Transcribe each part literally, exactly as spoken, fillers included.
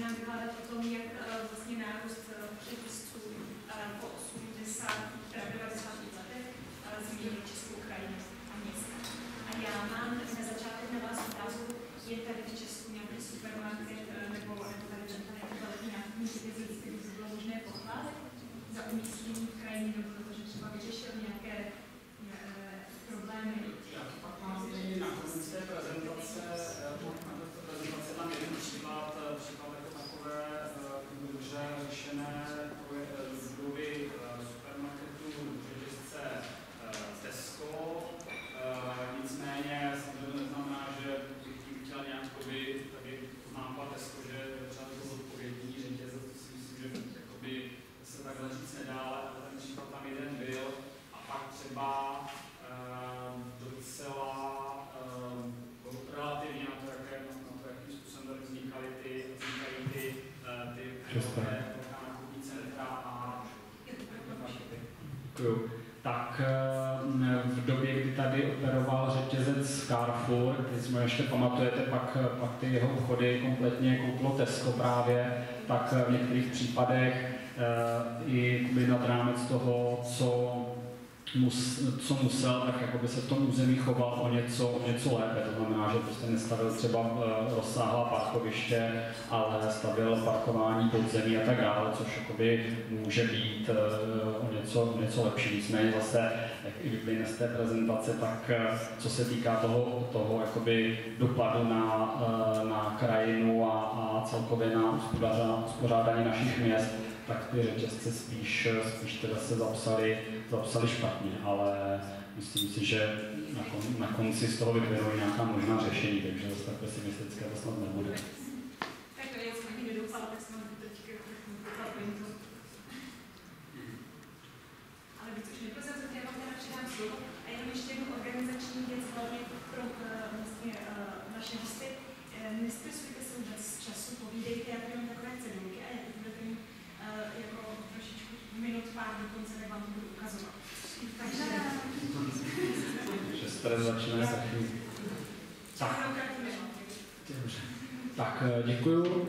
začínáme vykládat o tom, jak vlastně nárůst řetězců po osmdesátých, devadesátých letech změnil českou krajinu a města. A já mám na začátek na vás otázku, je tady v Česku nějaký supermarket nebo, nebo tady nějaký velký nákupní řetězec, který by bylo možné pochválit za umístění v krajině, nebo protože třeba vyřešil nějaké problémy. Já to pak mám i na konci té prezentace, na prezentace tam jeden příklad, příklad jako takové dobře řešené budovy supermarketu, řetězce Tesco. Nicméně samozřejmě neznamená, že bych tím chtěl nějak tady poznámka Tesco, že třeba to zodpovědný řetězec, to si myslím, že jakoby se takhle říct nedá, ale ten příklad tam jeden byl. A pak třeba docela um, relativně na to, jaké, na to, jakým způsobem tady vznikaly ty, vznikají ty, ty velké nákupní centra a tak v době, kdy tady operoval řetězec Carrefour, když si ještě pamatujete, pak, pak ty jeho obchody kompletně koupilo Tesco právě, tak v některých případech i nad rámec toho, co Mus, co musel, tak jako by se v tom území choval o něco, o něco lépe. To znamená, že prostě nestavil třeba rozsáhlá parkoviště, ale stavil parkování podzemí a tak dále, což jakoby může být o něco, o něco lepší. Nicméně zase, jak i vyplyne z té prezentace, tak co se týká toho, toho jakoby dopadu na, na krajinu a, a celkově na uspořádání našich měst, tak ty řetězce spíš, spíš teda se zapsali, zapsali špatně, ale myslím si, že na, kon, na konci z toho vyplynou nějaká možná řešení, takže zase tak pesimistické to snad nebude. Tak to je, jsem taky nedoufala, tak jsem teďka to. Ale víc už neprozrazujte, já vám teda předám slovo a jenom ještě jednu organizační věc hlavně pro vlastně naše hosty. Nestresujte se vůbec z času, povídejte, já tady mám takové cedulky a já teď budete mít jako trošičku minut pár dokonce, jak vám to budu ukazovat. Takže... Šestrem začíná taky. Tak. Tak, děkuju.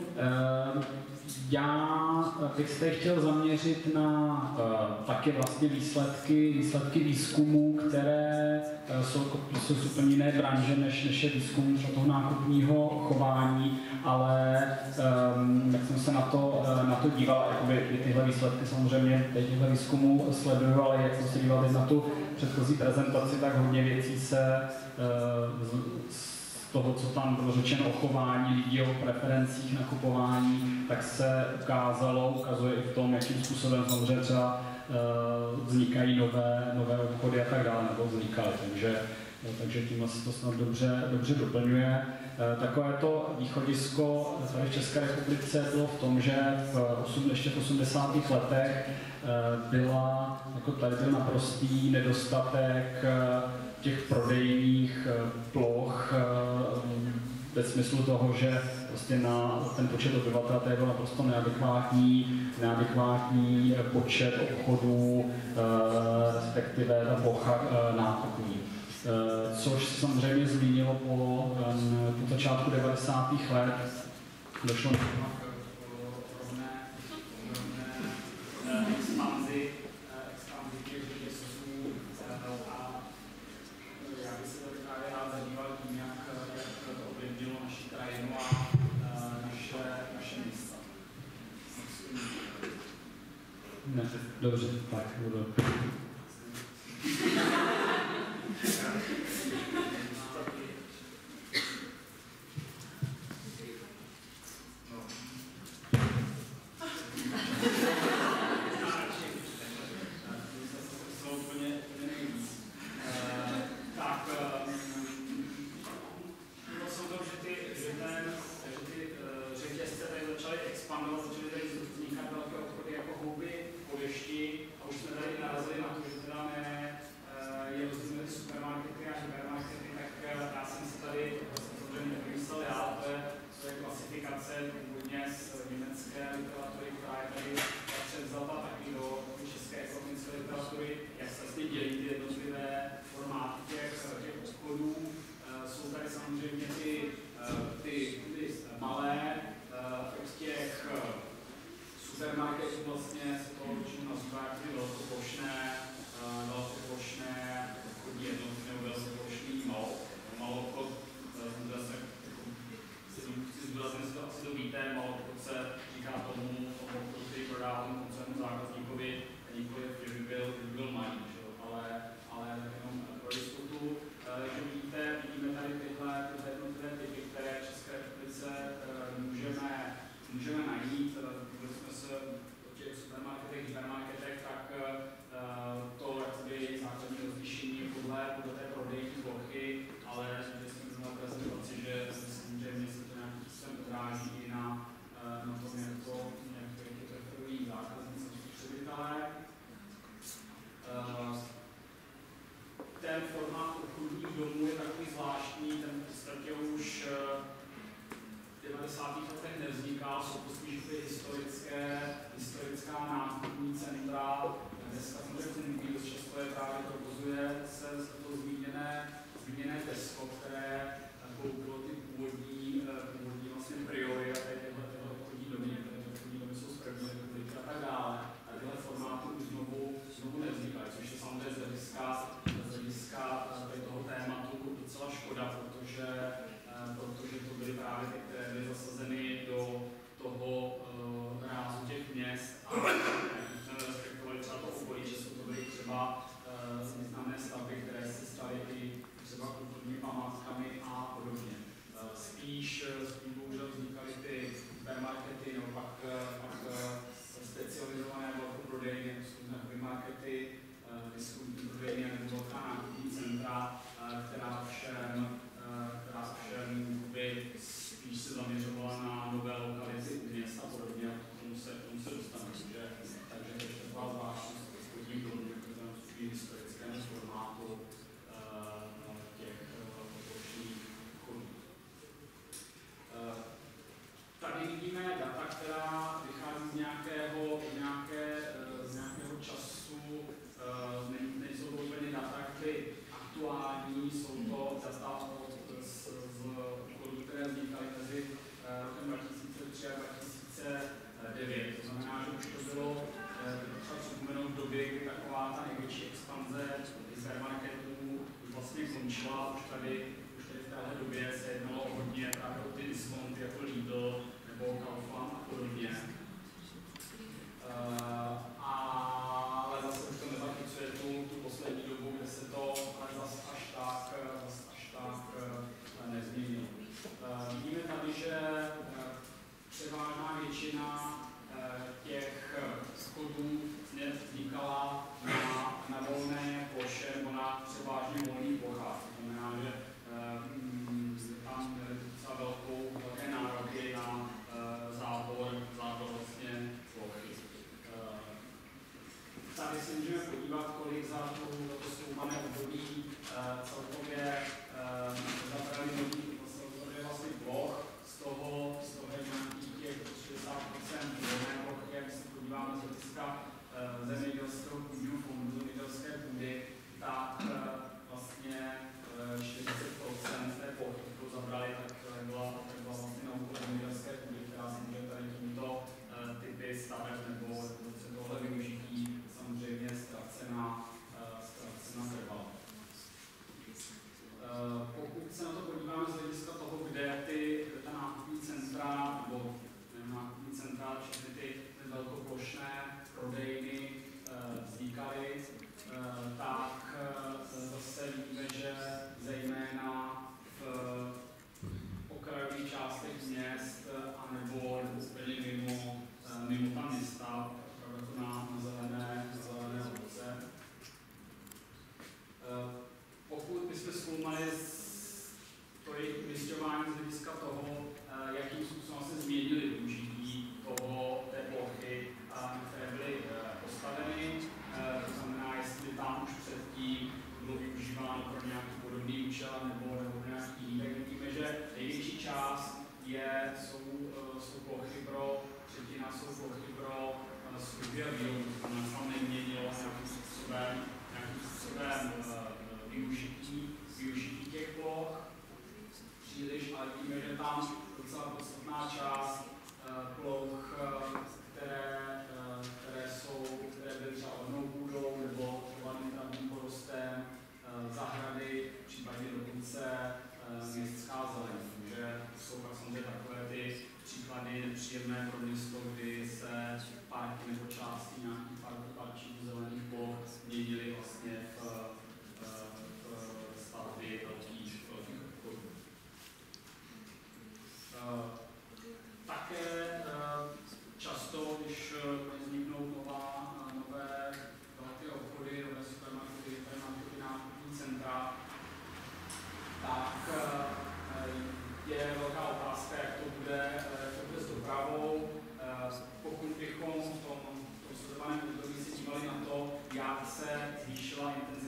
Já bych se chtěl zaměřit na taky vlastně výsledky, výsledky výzkumů, které jsou, jsou úplně jiné branže, než, než je výzkum toho nákupního chování, ale um, jak jsem se na to, na to díval, jakoby i tyhle výsledky samozřejmě těchto výzkumů sleduju, ale jak jsem se díval teď na tu předchozí prezentaci, tak hodně věcí se uh, toho, co tam bylo řečeno o chování lidí, o preferencích nakupování, tak se ukázalo, ukazuje i v tom, jakým způsobem samozřejmě třeba uh, vznikají nové, nové obchody a tak dále, nebo vznikaly. Takže, takže tím se to snad dobře, dobře doplňuje. Uh, takové to východisko tady v České republice bylo v tom, že v osm, ještě v osmdesátých letech uh, byla, jako tady byl naprostý nedostatek uh, těch prodejních ploch ve smyslu toho, že prostě na ten počet obyvatel to byl naprosto neadekvátní, neadekvátní počet obchodů, respektive ta plocha nákupní. Což se samozřejmě změnilo po, po začátku devadesátých let. Došlo k rovné expanzi, expanzi těch řetězců a já bych se tady právě rád zabýval tím, jak, jak to ovlivnilo naši krajinu a naše, naše místa. Ne, dobře, tak budu. Začaly tady vznikat velké obchody jako houby po dešti a už jsme tady narazili na to, ten formát obchodních domů je takový zvláštní, ten v podstatě už v devadesátých letech nevzniká, jsou to spíš historické, historická nákupní centra. Dneska samozřejmě fungují, dost často je právě provozuje se to zmíněné, zmíněné Tesco, které koupilo ty původní, původní vlastně priory a tyhle obchodní domy, které obchodní domy jsou z první republiky a tak dále. A tyhle formáty už znovu, znovu nevznikají, což je samozřejmě z hlediska, z hlediska toho tématu docela škoda, protože, protože to byly právě ty, které byly zasazeny do toho uh, rázu těch měst a jsme respektovali třeba to okolí, že to byly třeba uh, významné stavby, které se staly i třeba kulturními památkami a podobně. Uh, spíš, spíš bohužel vznikaly ty supermarkety, nebo pak, pak uh, specializované velkoprodejny, jako jsou hypermarkety, uh, diskountní prodejny nebo velká nákupní centra, uh, která všem, uh, která všem by spíš se zaměřovala na nové lokality měst a podobně, a k tomu se, k tomu se dostane. Takže, takže to je taková zvláštnost obchodních domů, v historickém formátu uh, těch obchodních obchodů. Uh, tady vidíme data, která vychází z nějakého, nějaké, uh, z nějakého času, uh, ne, nejsou to úplně data, kdy aktuální, jsou to data z, z obchodů, které vznikaly mezi rokem dva tisíce tři a dva tisíce devět. To znamená, že už to bylo třeba připomenout v době, kdy taková ta největší expanze hypermarketů už vlastně končila. Už tady, už tady v téhle době se jednalo hodně právě o ty diskonty jako Lidl nebo Kaufland a podobně. Uh, ale zase už to nezachycuje tu, tu poslední dobu, kde se to ale zase až tak, zase až tak uh, nezměnilo. Uh, vidíme tady, že uh, převážná většina uh, těch schodů vznikala na, na volné ploše nebo na převážně volných plochách. To znamená, že uh, tam měli docela velkou, velké nároky na uh, zábor, zábor vlastně plochy. Uh, tady se můžeme podívat, kolik za to zkoumané období uh, celkově uh, zabrali nových vlastně ploch, z toho, z toho nějakých těch šedesát procent volné plochy, jak se podíváme z hlediska uh, zemědělského půdního fondu, zemědělské půdy, tak uh, vlastně uh, čtyřicet procent té plochy, kterou zabrali, tak byla, tak byla vlastně na úkol zemědělské půdy, která samozřejmě tady tímto uh, typy staveb nebo se tohle využití samozřejmě ztracena, uh, ztracena trvala. Uh, pokud se na to podíváme z hlediska toho, kde ty, ta nákupní centra, nebo ne, nákupní centra, všechny ty, ty velkoplošné prodejny uh, vznikaly, uh, tak uh, zase víme, že zejména v uh, okrajových částech měst uh, anebo úplně mimo, uh, mimo ta města, opravdu na, na zelené, na zelené obce. Uh, Pokud bychom zkoumali to jejich umisťování z hlediska toho, jakým způsobem se změnily využití toho, té plochy, které byly postaveny, to znamená, jestli tam už předtím bylo využíváno pro nějaký podobný účel nebo, nebo nějaký jiný, tak vidíme, že největší část je, jsou, jsou plochy pro, třetina jsou plochy pro služby a výrobu, to znamená, se tam neměnilo nějakým způsobem, nějakým způsobem využití, využití těch ploch příliš, ale víme, že tam docela podstatná část uh, ploch, uh, které, uh, které, jsou, které byly třeba ornou půdou nebo trvaným travním porostem, uh, zahrady, případně dokonce uh, městská zeleň. Takže jsou pak samozřejmě takové ty příklady nepříjemné pro město, kdy se parky nebo části nějakých parků, parčíků zelených ploch měnily vlastně v stavby velkých obchodů. Uh, také uh, často, když vzniknou nová, nové velké obchody, nové supermarkety, hypermarkety, nákupní centra, tak uh, je velká otázka, jak to bude, jak to bude s dopravou. Uh, pokud bychom v tom sledovaném období se dívali na to, jak se zvýšila intenzita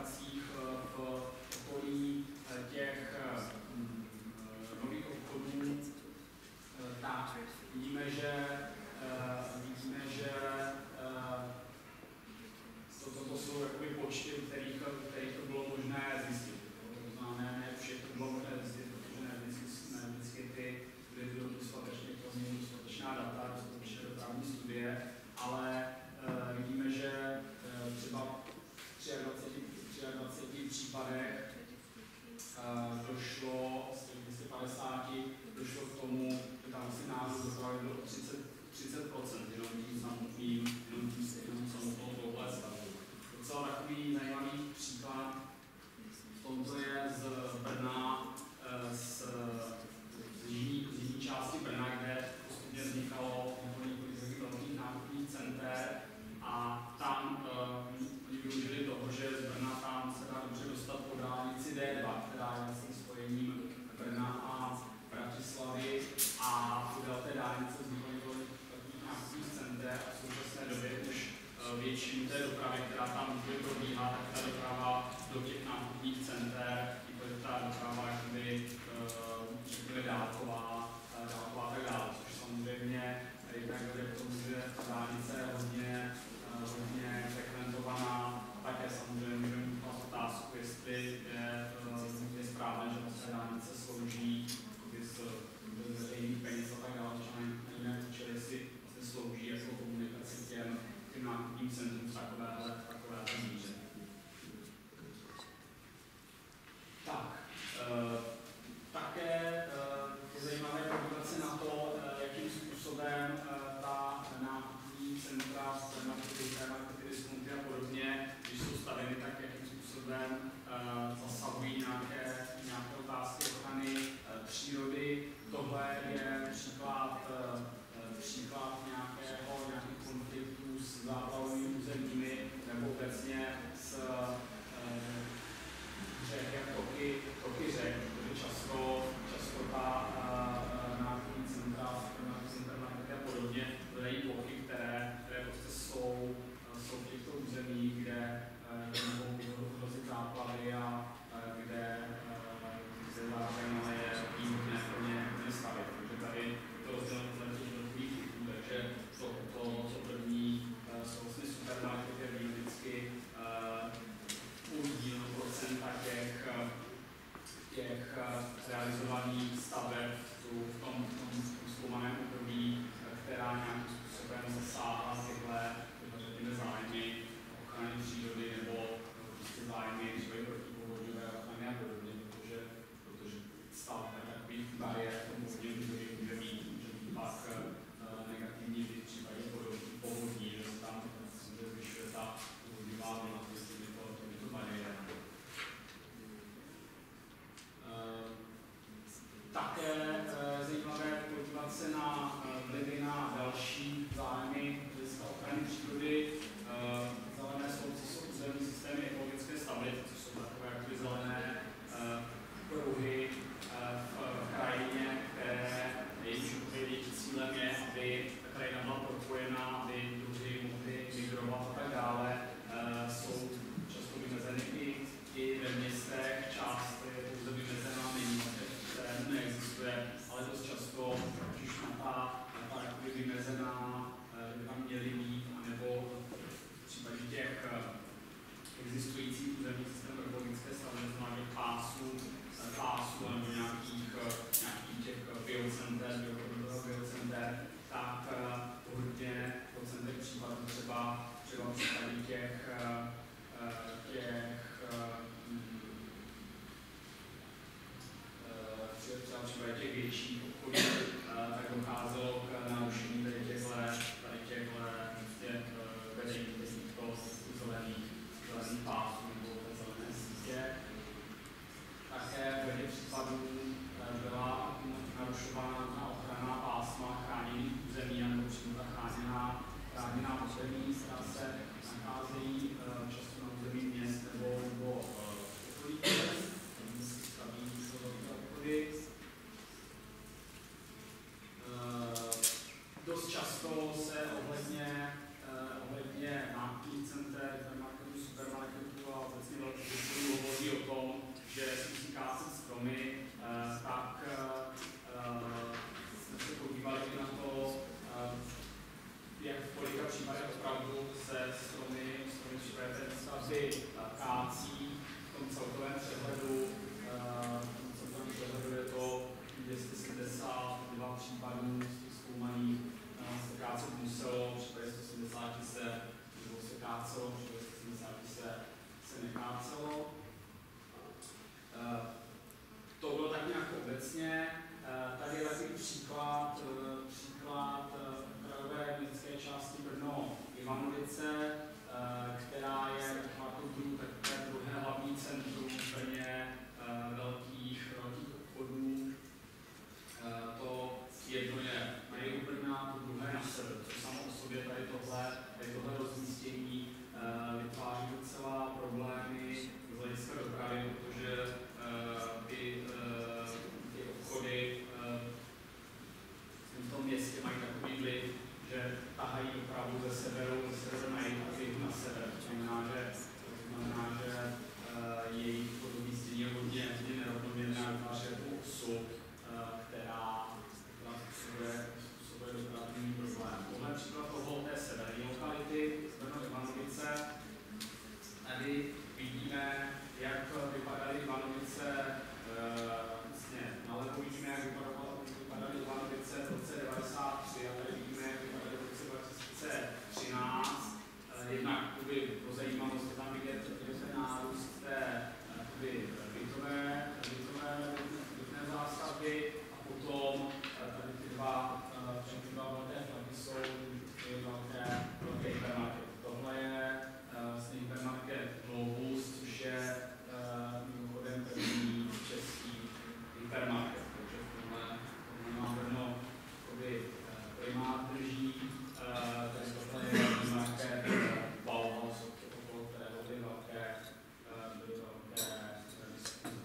lokacích v okolí těch nových obchodů, tak vidíme, že, vidíme, že to, to, to jsou jakoby počty, u kterých, kterých to bylo možné zjistit. To znamená, ne, ne všechno bylo možné zjistit, protože ne vždycky, ne vždycky ty byly dostatečně kromě dostatečná data, dostatečné dopravní studie, ale uh, vidíme, že uh, třeba v dvaceti třech případech uh, došlo z těch dvě stě padesáti došlo k tomu, že tam asi nárůst dopravy byl třicet procent, jenom tím samotným, jenom tím jenom samotnou touhle stavbou. Docela takový zajímavý příklad v tomto je z Brna, z, z, jižní, z jižní části Brna, kde postupně vznikalo několik velkých nákupních center a tam uh, oni využili toho, že z Brna tam se dá dobře dostat po dálnici D dva, která je vlastně spojením Brna a Bratislavy a podél té dálnice vzniklo několik takových nákupních center a v současné době už uh, většinu té dopravy, která tam bude probíhat, tak ta doprava do těch nákupních center, ta doprava jakoby, řekněme, dálková, dálková tak dále, což samozřejmě jednak vede k tomu, že ta dálnice je hodně, hodně frekventovaná, také samozřejmě můžeme mít otázku, jestli je, je správné, že ta dálnice slouží z veřejných peněz a tak dále, že nevím, čili jestli vlastně slouží jako komunikaci těm, těm nákupním centrum v takovéhle, takovéhle míře. Tak, e, také e, je zajímavé podívat se na to, e, jakým způsobem e, ta nákupní centra, supermarkety, diskonty a podobně, když jsou stavěny, tak jakým způsobem e, zasahují nějaké, nějaké otázky ochrany e, přírody. Tohle je příklad, e, příklad nějakého, nějakých konfliktů s záplavovými územími nebo obecně s e, řek, jak toky, toky řek, protože často, často ta uh, nákupní centra, supermarkety a podobně dodají plochy, které, které prostě jsou, uh, jsou v těchto územích, kde, uh, kde mohou hrozit záplavy a uh, kde uh, se zároveň ale je výhodné pro ně stavět. Takže tady to rozdělení na těch jednotlivých typů, takže to, to, to první uh, jsou vlastně supermarkety a vždycky uh, podíl procenta těch, těch realizovaných staveb v tom, tom zkoumaném období, která nějakým způsobem zasáhla tyhle, řekněme, zájmy ochrany přírody nebo prostě zájmy třeba protipovodňové ochrany a podobně, protože, protože stavba takových bariér v tom vodě může mít, může mít pak negativní vliv v případě povodní, že se tam zvyšuje ta povodňová vlna. Také e, zajímavé podívat se na vlivy na další zájmy z ochrany přírody. E, zelené sloupce jsou územní systémy ekologické stability, což jsou takové jakoby zelené e, pruhy e, v krajině, které jejich cílem je, aby ta krajina byla propojena, aby druhy mohly migrovat a tak dále. E, jsou často vymezeny i, i ve městech, část je pouze vymezená, není neexistuje, ale dost často, když na ta, ta jakoby vymezená, by tam měly být, anebo v případě těch existujících územních systémů ekologické stavby, znamená pásů, pásů nebo nějakých, nějakých těch biocenter, biocenter, tak hodně procentech případů třeba, třeba v případě těch, těch třeba třeba těch větších obchodů, tak docházelo k narušení tady těchto vedení těchto zelených pásů nebo zelené sítě. Také v řadě případů byla narušována ochrana pásma chráněných území nebo přímo ta chráněná, chráněná území, která se nacházejí často na území měst nebo, nebo okolí měst, staví obchody. si kácí v tom celkovém přehledu. V celkovém přehledu je to dvě stě sedmdesát dva případů z těch zkoumaných se kácet muselo, v případě sto sedmdesát se nebo se kácelo, v případě sto sedmdesát se, se nekácelo. To bylo tak nějak obecně. Tady je takový příklad, příklad krajové městské části Brno Ivanovice, která je taková takové druhé hlavní centrum v Brně velkých, velkých obchodů. To jedno je na jihu Brna, to druhé na sever, což samo o sobě tady tohle, tady tohle rozmístění vytváří docela problémy z hlediska dopravy, protože ty, ty obchody v tom městě mají takový vliv, že tahají dopravu ze severu, ze severu na jih a z jihu na sever. To znamená, že, to znamená, že jejich rozmístění je hodně nerovnoměrné a vytváří jako osu, která způsobuje dopravní problém. Tohle příklad toho té severní lokality, Brno Ivanovice. Tady vidíme, jak vypadaly Ivanovice, vlastně nalevo vidíme, jak vypadaly Ivanovice v roce devadesát tři a tady vidíme, jak vypadaly v roce dva tisíce třináct. Jednak pro zajímavost je tam vidět ten nárůst té bytové, bytové, bytné zástavby a potom tady ty dva, všechny dva velké flaky jsou ty velké, velké hypermarkety. Tohle je vlastně hypermarket Globus, což je mimochodem první český hypermarket, takže v tomhle, tomhle má Brno primát drží, tady tohle je hypermarket Bauhaus, okolo kterého byly velké, byly velké diskuze.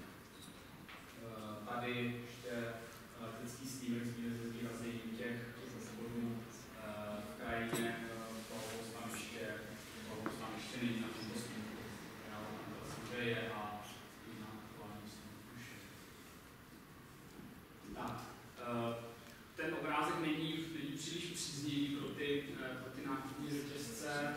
Tady ještě letecký snímek ze zvýraznění těch obchodů v krajině, Bauhaus tam ještě, Bauhaus tam ještě není na tomto snímku, ale tam to vlastně je a i na aktuálním snímku už je. Tak, ten obrázek není, není příliš příznivý pro ty, pro ty nákupní řetězce,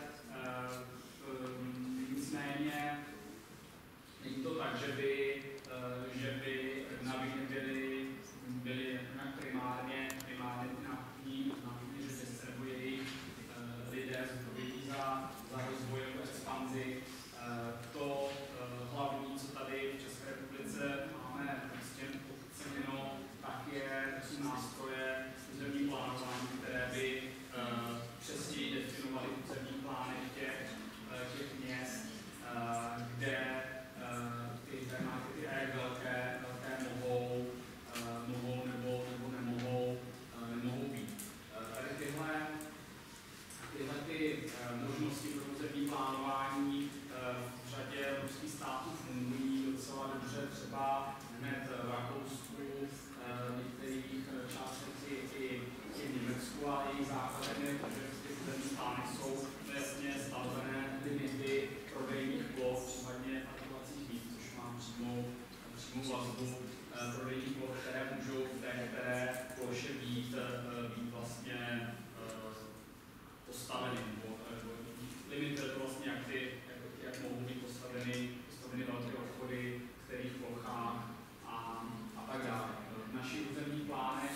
nicméně není to tak, že by, že by navíc byly, byly nějak primárně, primárně ty nákupní, nákupní řetězce nebo jejich lidé zodpovědní za, za rozvojovou expanzi. To hlavní, co tady v České republice máme prostě podceněno, tak je, jsou nástroje územní plánování, které by uh, přesněji definovaly územní plány těch, uh, těch měst, uh, kde uh, ty hypermarkety, jak velké, velké mohou, uh, mohou nebo, nebo nemohou, uh, nemohou být. Uh, tady tyhle, tyhle ty uh, možnosti pro územní plánování uh, v řadě ruských států fungují docela dobře, třeba hned v Rakousku, v některých částech i, i, i v Německu a jejich základem je, že v těch územních plánech jsou jasně stanovené limity prodejních ploch, případně parkovacích míst, což má přímou, přímou vazbu prodejních ploch, které můžou v té které ploše být, být vlastně postaveny. Limit je to vlastně, jak, ty, jak, jak mohou být postaveny, postaveny velké obchody, v kterých plochách a, a tak dále. V našich územních plánech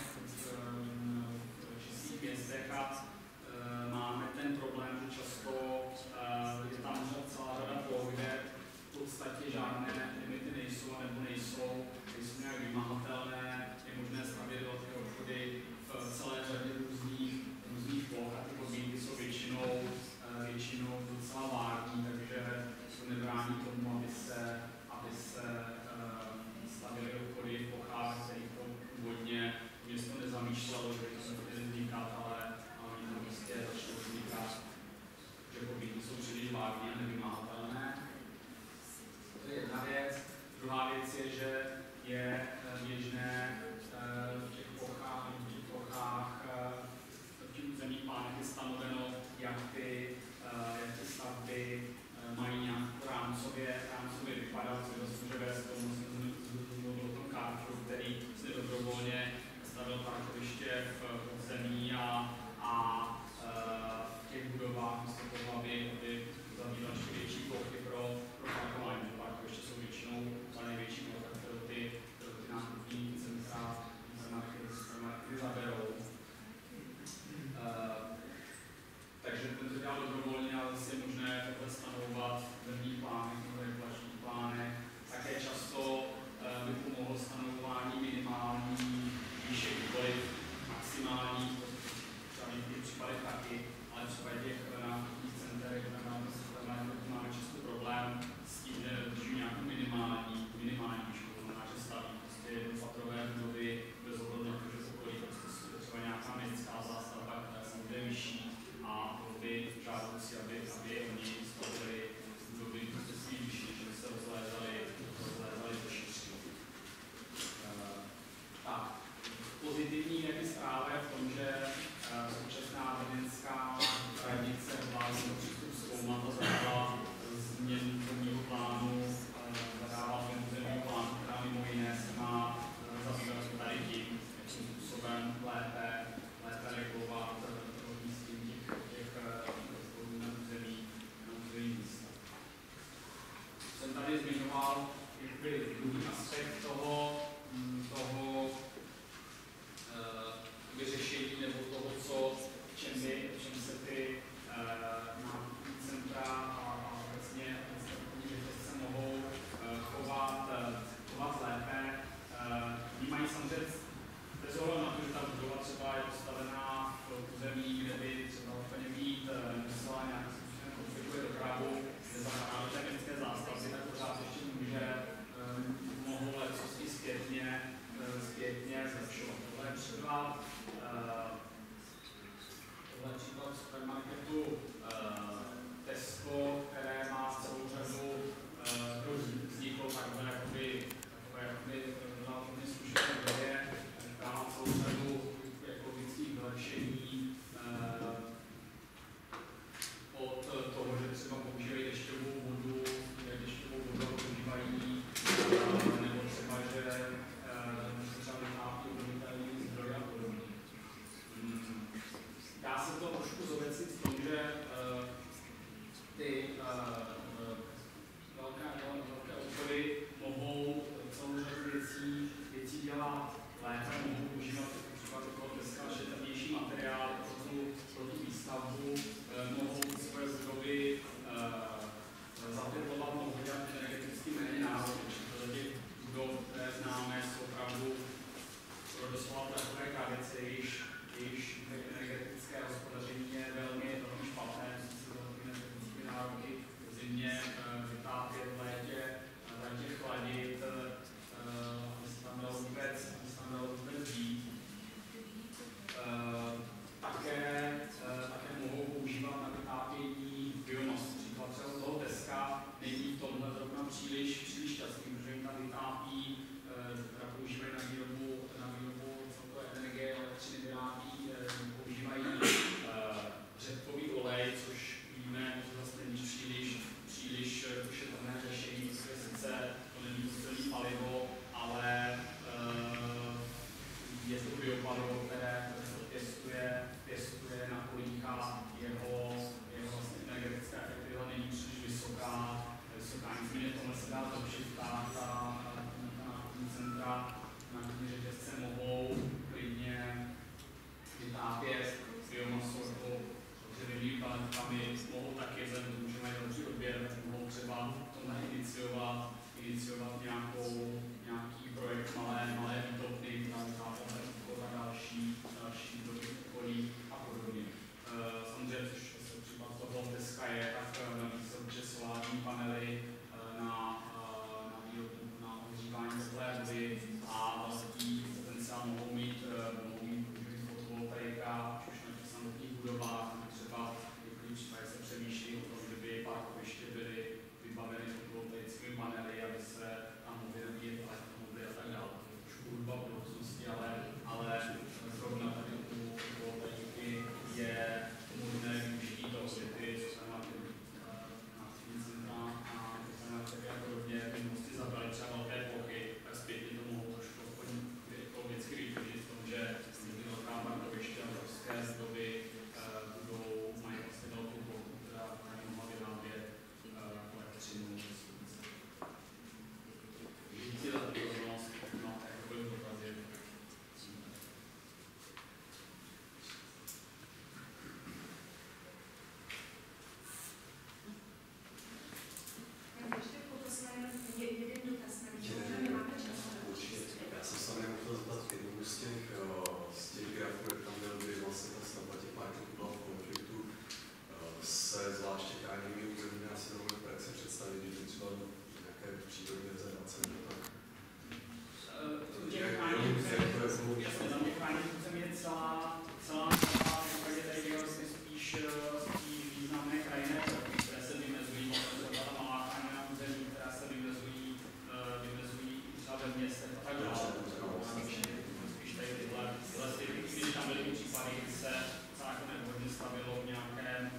v českých městech a máme ten problém, že často je tam celá řada ploch, kde v podstatě žádné limity nejsou nebo nejsou, nejsou nějak vymahatelné, je možné stavět velké obchody v celé řadě různých, různých ploch a ty podmínky jsou většinou, většinou docela vágní, takže to nebrání tomu, aby se, aby se stavěly obchody v plochách, kterých to původně město nezamýšlelo, že by to se chtěli vznikat, ale oni to prostě začalo vznikat, že podmínky jsou příliš vágní a nevymahatelné. To je jedna věc. Druhá věc je, že je běžné v těch plochách, v těch plochách v těch územních plánech je stanoveno, jak ty, jak ty stavby mají nějak rámcově, rámcově vypadat, což zase může vést k tomu, o tom Carrefour, který si dobrovolně stavil parkoviště v podzemí a, a v těch budovách místo toho, aby, aby zabýval ještě větší plochy pro tady zmiňoval jakoby druhý aspekt toho, toho vyřešení nebo toho, co, čem, by, čem se ty nákupní centra a vlastně se mohou chovat, chovat lépe. Oni mají samozřejmě bez ohledu na to, že ta budova třeba je postavená v území, kde by třeba úplně být nemusela nějakým způsobem komplikuje dopravu, kde zahrává technické zástavby, tak pořád ještě může mohou lecos i zpětně, zpětně zlepšovat. Tohle je příklad, tohle je příklad supermarketu Tesco, které má celou řadu, to vzniklo takhle jakoby, takové jakoby relativně slušné době, která má celou řadu ekologických vylepšení od toho, že třeba používají dešťovou vodu, dešťovou vodu používají, nebo třeba, že třeba vytápí obnovitelný zdroj a podobně. Dá se to trošku zobecnit v tom, že ty velké, velké obchody mohou celou řadu věcí, věcí dělat lépe, mohou používat třeba toho dneska šetrnější materiál pro tu, pro tu výstavbu, mohou svoje budovy zateplovat, mohou dělat energeticky méně náročné. Protože budov, které známe, jsou opravdu pro doslova takové krabice, jejichž energetické hospodaření je velmi, velmi špatné, musí se velmi energetické nároky v zimě vytápět, v létě, v létě chladit, aby se tam dalo vůbec, aby se tam dalo vůbec žít. Také, také mohou používat na vytápění biomasu. Příklad třeba toho Teska není v tomhle zrovna příliš, příliš šťastný, protože jim tam vytápí, teda používají na výrobu, na výrobu celkové energie, elektřiny vyrábí, používají řepkový olej, což víme, že vlastně není příliš, příliš šetrné řešení, protože sice to není fosilní palivo, ale je to biopalivo, které pěstuje, pěstuje na polích a jeho, jeho vlastně energetická efektivita není příliš vysoká. vysoká. Nicméně tohle se dá zlepšit, ta, ta, ta nákupní centra, nákupní řetězce mohou klidně vytápět biomasu nebo dřevěnými paletkami, mohou taky vzhledem k tomu, že mají velký odběr, mohou třeba tohle iniciovat, iniciovat nějakou, nějaký projekt malé, malé výtopny, která vytápět a další, další výtopny v okolí a podobně. Uh, samozřejmě, což se případ toho Teska je, tak navíc určitě solární panely uh, na, uh, na výrobu, na ohřívání teplé vody a velký potenciál mohou mít, uh, mohou mít fotovoltaika, už na těch samotných budovách, třeba některý případě se přemýšlí o tom, že by parkoviště byly vybaveny fotovoltaickými panely, aby se tam mohly nabíjet elektromobily a tak dále. Trošku hudba v budoucnosti, ale, ale zrovna tady u fotovoltaiky je možné využití toho, že ty nákupní centra a a podobně by musí zabrali třeba velké plochy, tak zpětně to mohou trošku ekologicky využít v tom, že velká parkoviště a obrovské zdroby budou, mají vlastně velkou plochu, která mají mohla vyrábět elektřinu. Díky za pozornost, no, jakoby dotazy. Já jsem se nemohl zeptat k jednomu z těch, z těch grafů, jak tam byl, kdy vlastně ta stavba těch marketů byla v konfliktu se zvláště chráněnými území. Já si dovolím v praxi představit, že třeba nějaké přírodní rezervace nebo tak. Jasně, tam těch chráněných území je celá, celá, celá, v případě tady vlastně spíš, spíš významné krajinné prvky, které se vymezují, třeba ta malá chráněná území, která se vymezují, vymezují třeba ve městech a tak dále. Spíš tady tyhle, tyhle styky, když tam byly případy, kdy se zákon nevhodně stavilo v nějakém